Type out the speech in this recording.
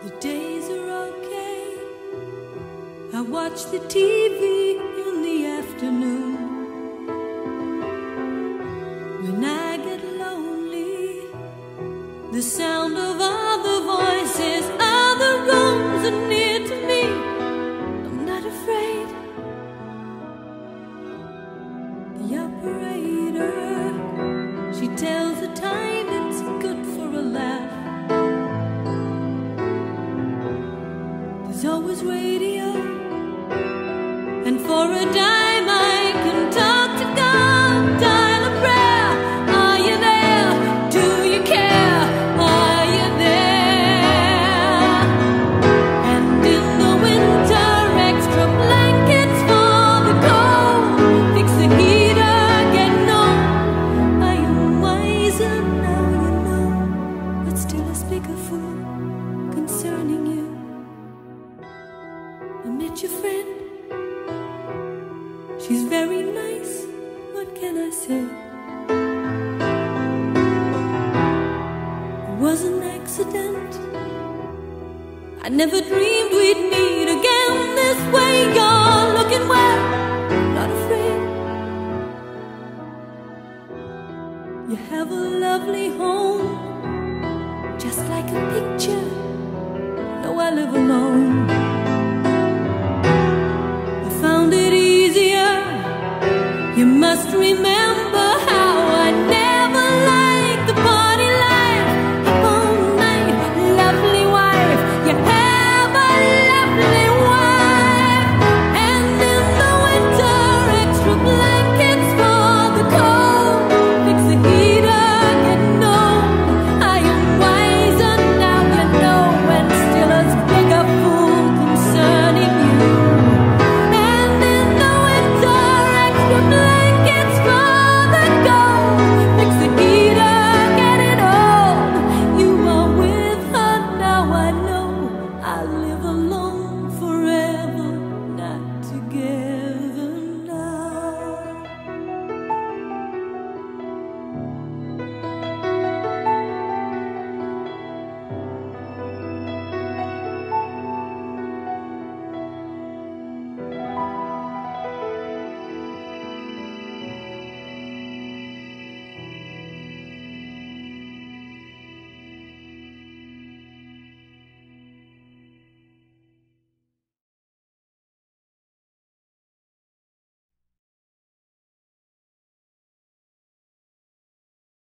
The days are okay. I watch the TV in the afternoon. When I get lonely, the sound of other voices, other rooms are near to me. I'm not afraid. The operator, she tells the time, it's good for a laugh. There's always radio, and for a dime I can talk to God. Dial a prayer. Are you there? Do you care? Are you there? And in the winter, extra blankets for the cold. Fix the heater, get no. I am wiser now, you know, but still I speak a fool concerning you. I met your friend. She's very nice, what can I say? It was an accident. I never dreamed we'd meet again this way. You're looking well, not afraid. You have a lovely home, just like a picture. No, I live alone.